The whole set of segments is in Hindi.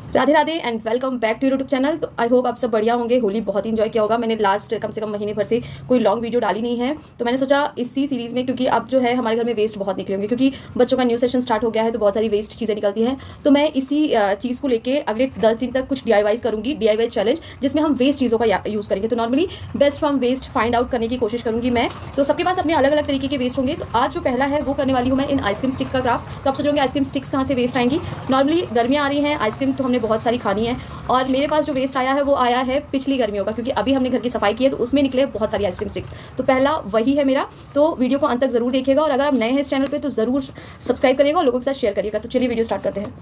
Radhe Radhe and welcome back to YouTube channel. तो आई होप आप सब बढ़िया होंगे। होली बहुत ही इंजॉय किया होगा। मैंने लास्ट कम से कम महीने भर से कोई लॉन्ग वीडियो डाली नहीं है, तो मैंने सोचा इसी सीरीज़ में, क्योंकि अब जो है हमारे घर में वेस्ट बहुत निकले होंगे, क्योंकि बच्चों का न्यू सेशन स्टार्ट हो गया है तो बहुत सारी वेस्ट चीज़ें निकलती हैं। तो मैं इसी चीज़ को लेकर अगले 10 दिन तक कुछ DIYs करूँगी, DIY चैलेंज, जिसमें हम वेस्ट चीज़ों का यूज़ करेंगे। तो normally best from waste find out करने की कोशिश करूँगी मैं। तो सबके पास अपने अलग अलग तरीके के वेस्ट होंगे। तो आज जो पहला है वो करने वाली हूँ मैं इन आइसक्रीम स्टिक का क्राफ्ट। तो आप सोचोगे आइसक्रीम स्टिक्स कहाँ से वेस्ट आएंगी। नॉर्मली गर्मियाँ आ रही हैं, आइसक्रीम तो हमने बहुत सारी खानी है, और मेरे पास जो वेस्ट आया है वो आया है पिछली गर्मियों का, क्योंकि अभी हमने घर की सफाई की है तो उसमें निकले बहुत सारी आइसक्रीम स्टिक्स। तो पहला वही है मेरा। तो वीडियो को अंत तक जरूर देखिएगा, और अगर आप नए हैं इस चैनल पे तो जरूर सब्सक्राइब करिएगा और लोगों के साथ शेयर करिएगा। तो चलिए वीडियो स्टार्ट करते हैं।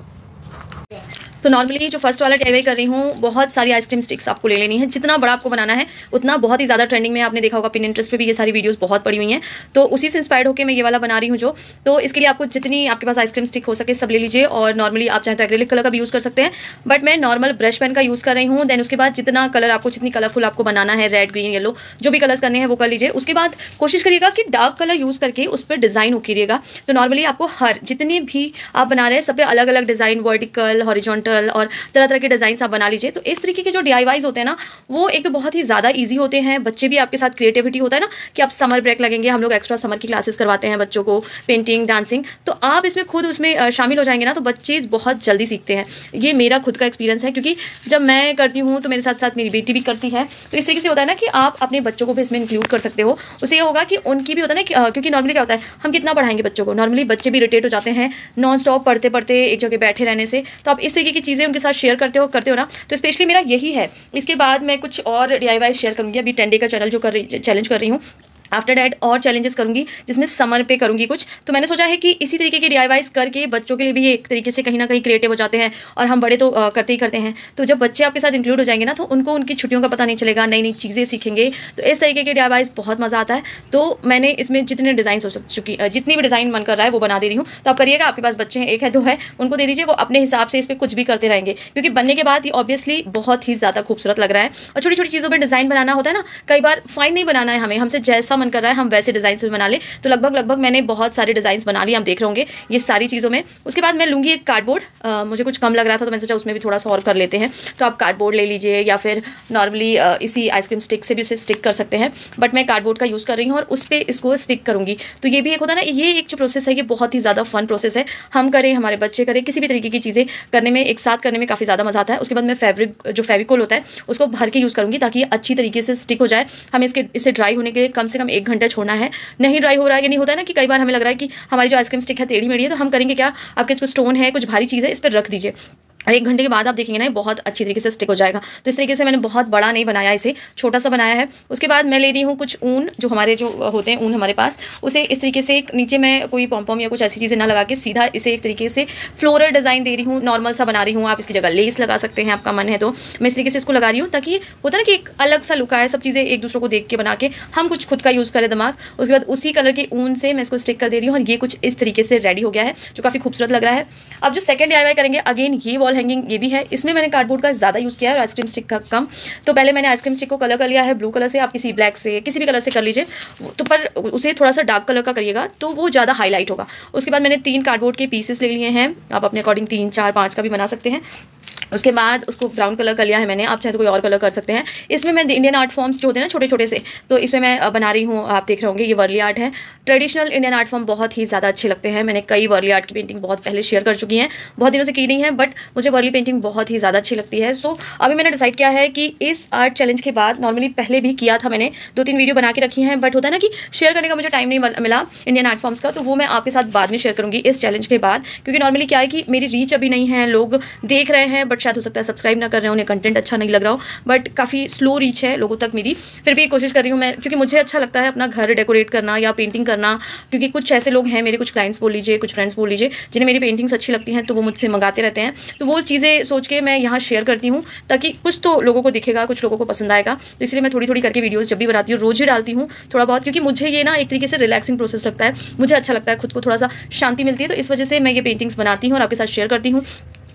तो नॉर्मली जो फर्स्ट वाला DIY कर रही हूँ, बहुत सारी आइसक्रीम स्टिक्स आपको ले लेनी है। जितना बड़ा आपको बनाना है उतना, बहुत ही ज़्यादा ट्रेंडिंग में आपने देखा होगा, पिनिंटरेस्ट पे भी ये सारी वीडियोस बहुत पड़ी हुई हैं। तो उसी से इंस्पायर्ड होकर मैं ये वाला बना रही हूँ जो। तो इसके लिए आपको जितनी आपके पास आइसक्रीम स्टिक हो सके सब ले लीजिए, और नॉर्मली आप चाहे तो एक्रेलिक कलर का भी यूज़ कर सकते हैं, बट मैं नॉर्मल ब्रश पेन का यूज़ कर रही हूँ। देन उसके बाद जितना कलर आपको, जितनी कलरफुल आपको बनाना है, रेड ग्रीन येलो जो भी कलर्स करने हैं वो कर लीजिए। उसके बाद कोशिश करिएगा कि डार्क कलर यूज़ करके उस पर डिज़ाइन उकीरिएगा। तो नॉर्मली आपको हर जितने भी आप बना रहे हैं सब पे अलग अलग डिज़ाइन, वर्टिकल, हॉरिजॉन्टल और तरह तरह के डिज़ाइन आप बना लीजिए। तो इस तरीके के जो DIYs होते हैं ना, वो एक तो बहुत ही ज़्यादा ईजी होते हैं। बच्चे भी आपके साथ, क्रिएटिविटी होता है ना कि आप समर ब्रेक लगेंगे, हम लोग एक्स्ट्रा समर की क्लासेस करवाते हैं बच्चों को, पेंटिंग, डांसिंग। तो आप इसमें खुद उसमें शामिल हो जाएंगे ना तो बच्चे बहुत जल्दी सीखते हैं। ये मेरा खुद का एक्सपीरियंस है, क्योंकि जब मैं करती हूँ तो मेरे साथ साथ मेरी बेटी भी करती है। तो इस तरीके से होता है ना कि आप अपने बच्चों को भी इसमें इंक्लूड कर सकते हो। उससे ये होगा कि उनकी भी होता है ना, क्योंकि नॉर्मली क्या होता है, हम कितना पढ़ाएंगे बच्चों को, नॉर्मली बच्चे भी इरिटेट हो जाते हैं नॉन स्टॉप पढ़ते पढ़ते एक जगह बैठे रहने से। तो आप इस तरीके की चीज़ें उनके साथ शेयर करते हो ना, तो स्पेशली मेरा यही है। इसके बाद मैं कुछ और DIY शेयर करूँगी। अभी 10 डे का चैनल जो चैलेंज कर रही हूँ, आफ्टर डैट और चैलेंजेस करूंगी जिसमें समर पे करूंगी कुछ। तो मैंने सोचा है कि इसी तरीके के DIYs करके बच्चों के लिए भी ये एक तरीके से कहीं ना कहीं क्रिएटिव हो जाते हैं, और हम बड़े तो करते ही करते हैं। तो जब बच्चे आपके साथ इंक्लूड हो जाएंगे ना तो उनको उनकी छुट्टियों का पता नहीं चलेगा, नई नई चीज़ें सीखेंगे। तो इस तरीके के DIYs बहुत मज़ा आता है। तो मैंने इसमें जितने डिज़ाइन हो चुकी, जितनी भी डिज़ाइन मन कर रहा है वो बना दे रही हूँ। तो आप करिएगा, आपके पास बच्चे हैं, एक है दो है, उनको दे दीजिए, वो अपने हिसाब से इस पर कुछ भी करते रहेंगे, क्योंकि बनने के बाद ये ऑब्वियसली बहुत ही ज़्यादा खूबसूरत लग रहा है। और छोटी छोटी चीज़ों पर डिज़ाइन बनाना होता है ना, कई बार फाइन नहीं बनाना है हमें, हमसे जैसा मन कर रहा है हम वैसे डिज़ाइन से बना ले। तो लगभग मैंने बहुत सारे डिज़ाइन बना लिए, हम देख रहे होंगे ये सारी चीज़ों में। उसके बाद मैं लूँगी एक कार्डबोर्ड। मुझे कुछ कम लग रहा था तो मैंने सोचा उसमें भी थोड़ा सा और कर लेते हैं। तो आप कार्डबोर्ड ले लीजिए, या फिर नॉर्मली इसी आइसक्रीम स्टिक से भी उसे स्टिक कर सकते हैं, बट मैं कार्डबोर्ड का यूज़ कर रही हूँ और उस पर इसको स्टिक करूँगी। तो ये भी एक होता है ना, ये एक जो प्रोसेस है ये बहुत ही ज़्यादा फन प्रोसेस है। हम करें, हमारे बच्चे करें, किसी भी तरीके की चीज़ें करने में, एक साथ करने में काफ़ी ज़्यादा मज़ा आता है। उसके बाद मैं फेविकोल होता है उसको भर के यूज़ करूँगी, ताकि ये अच्छी तरीके से स्टिक हो जाए। हमें इसे ड्राई होने के लिए कम से कम 1 घंटा छोड़ना है। नहीं ड्राई हो रहा है, ये नहीं होता है ना कि कई बार हमें लग रहा है कि हमारी जो आइसक्रीम स्टिक है टेढ़ी मेढ़ी है, तो हम करेंगे क्या, आपके कुछ स्टोन है, कुछ भारी चीज़ है, इस पर रख दीजिए, और 1 घंटे के बाद आप देखेंगे ना ये बहुत अच्छी तरीके से स्टिक हो जाएगा। तो इस तरीके से मैंने बहुत बड़ा नहीं बनाया, इसे छोटा सा बनाया है। उसके बाद मैं ले रही हूँ कुछ ऊन, जो हमारे जो होते हैं ऊन हमारे पास, उसे इस तरीके से नीचे मैं कोई पॉम या कुछ ऐसी चीज़ें ना लगा के सीधा इसे एक तरीके से फ्लोरल डिज़ाइन दे रही हूँ, नॉर्मल सा बना रही हूँ। आप इसकी जगह लेस लगा सकते हैं, आपका मन है तो। मैं इस तरीके से इसको लगा रही हूँ ताकि होता है ना कि एक अलग सा लुक आए, सब चीज़ें एक दूसरे को देख के बना के हम कुछ खुद का यूज़ करें दिमाग। उसके बाद उसी कलर के ऊन से मैं इसको स्टिक कर दे रही हूँ, और ये कुछ इस तरीके से रेडी हो गया है, जो काफ़ी खूबसूरत लग रहा है। अब जो सेकंड DIY करेंगे, अगेन ये वॉल हैंगिंग, ये भी है। इसमें मैंने कार्डबोर्ड का ज़्यादा यूज़ किया है और आइसक्रीम स्टिक का कम। तो पहले मैंने आइसक्रीम स्टिक को कलर कर लिया है ब्लू कलर से, आप किसी ब्लैक से, किसी भी कलर से कर लीजिए, तो पर उसे थोड़ा सा डार्क कलर का करिएगा तो वो ज़्यादा हाईलाइट होगा। उसके बाद मैंने 3 कार्डबोर्ड के पीसेस ले लिए हैं, आप अपने अकॉर्डिंग 3, 4, 5 का भी बना सकते हैं। उसके बाद उसको ब्राउन कलर कर लिया है मैंने, आप चाहे तो कोई और कलर कर सकते हैं। इसमें मैं इंडियन आर्ट फॉर्म्स जो होते हैं ना छोटे छोटे से, तो इसमें मैं बना रही हूँ, आप देख रहे होंगे ये वर्ली आर्ट है। ट्रेडिशनल इंडियन आर्ट फॉर्म बहुत ही ज़्यादा अच्छे लगते हैं। मैंने कई वर्ली आर्ट की पेंटिंग बहुत पहले शेयर कर चुकी हैं, बहुत दिनों से की नहीं है, बट मुझे वर्ली पेंटिंग बहुत ही ज़्यादा अच्छी लगती है। सो अभी मैंने डिसाइड किया है कि इस आर्ट चैलेंज के बाद, नॉर्मली पहले भी किया था मैंने, 2-3 वीडियो बना के रखी हैं, बट होता है ना कि शेयर करने का मुझे टाइम नहीं मिला इंडियन आर्ट फॉर्म्स का, तो वो मैं आपके साथ बाद में शेयर करूँगी इस चैलेंज के बाद। क्योंकि नॉर्मली क्या है कि मेरी रीच अभी नहीं है, लोग देख रहे हैं बट शायद हो सकता है सब्सक्राइब ना कर रहे हो, उन्हें कंटेंट अच्छा नहीं लग रहा हो, बट काफ़ी स्लो रीच है लोगों तक मेरी। फिर भी कोशिश कर रही हूँ मैं, क्योंकि मुझे अच्छा लगता है अपना घर डेकोरेट करना या पेंटिंग करना। क्योंकि कुछ ऐसे लोग हैं, मेरे कुछ क्लाइंट्स बोल लीजिए, कुछ फ्रेंड्स बोल लीजिए, जिन्हें मेरी पेंटिंग्स अच्छी लगती हैं, तो वो मुझसे मंगाते रहते हैं। तो वो चीज़ें सोच के मैं यहाँ शेयर करती हूँ, ताकि कुछ तो लोगों को दिखेगा, कुछ लोगों को पसंद आएगा। तो इसलिए मैं थोड़ी थोड़ी करके वीडियोज़ जब भी बनाती हूँ, रोज़ ही डालती हूँ थोड़ा बहुत, क्योंकि मुझे ये ना एक तरीके से रिलैक्सिंग प्रोसेस लगता है, मुझे अच्छा लगता है, खुद को थोड़ा सा शांति मिलती है। तो इस वजह से मैं ये पेंटिंग्स बनाती हूँ और आपके साथ शेयर करती हूँ।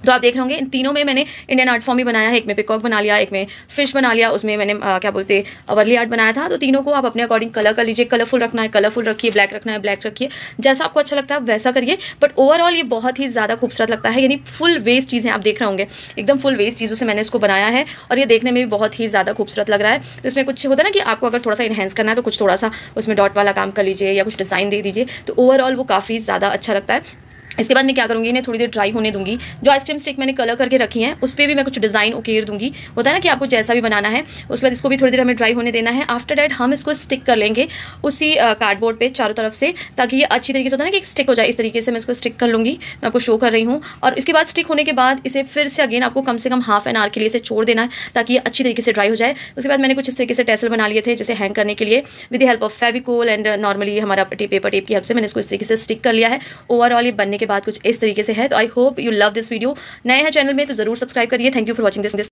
तो आप देख रहे होंगे इन तीनों में मैंने इंडियन आर्ट फॉर्म ही बनाया है। एक में पिकॉक बना लिया, एक में फिश बना लिया, उसमें मैंने क्या बोलते हैं वर्ली आर्ट बनाया था। तो तीनों को आप अपने अकॉर्डिंग कलर कर लीजिए। कलरफुल रखना है कलरफुल रखिए, ब्लैक रखना है ब्लैक रखिए, जैसा आपको अच्छा लगता है वैसा करिए। बट ओवरऑल ये बहुत ही ज़्यादा खूबसूरत लगता है, यानी फुल वेस्ट चीज़ें आप देख रहे होंगे, एकदम फुल वेस्ट चीज़ों से मैंने इसको बनाया है और ये देखने में भी बहुत ही ज़्यादा खूबसूरत लग रहा है। तो इसमें कुछ होता है ना कि आपको अगर थोड़ा सा इन्हेंस करना है तो कुछ थोड़ा सा उसमें डॉट वाला काम कर लीजिए या कुछ डिज़ाइन दे दीजिए, तो ओवरऑल वो काफ़ी ज़्यादा अच्छा लगता है। इसके बाद मैं क्या करूँगी, इन्हें थोड़ी देर ड्राई होने दूंगी। जो आइसक्रीम स्टिक मैंने कलर करके रखी हैं उस पर भी मैं कुछ डिज़ाइन उकेर दूंगी। होता है ना कि आपको जैसा भी बनाना है। उसके बाद इसको भी थोड़ी देर हमें ड्राई होने देना है। आफ्टर डैट हम इसको स्टिक कर लेंगे उसी कार्डबोर्ड पे चारों तरफ से, ताकि ये अच्छी तरीके से होता है ना कि एक स्टिक हो जाए। इस तरीके से मैं इसको स्टिक कर लूँगी, मैं आपको शो कर रही हूँ। और इसके बाद स्टिक होने के बाद इसे फिर से अगेन आपको कम से कम हाफ एन आवर के लिए इसे छोड़ देना है, ताकि ये अच्छी तरीके से ड्राई हो जाए। उसके बाद मैंने कुछ इस तरीके से टेसल बना लिए थे जैसे हैंग करने के लिए, with the help of Fevicol and normally हमारा पेपर टेप की हेल्प से मैंने इसको इस तरीके से स्टिक कर लिया है। ओवरऑल ये बनने के बाद कुछ इस तरीके से है। तो I hope you love this video. नए हैं चैनल में तो जरूर सब्सक्राइब करिए। Thank you for watching this.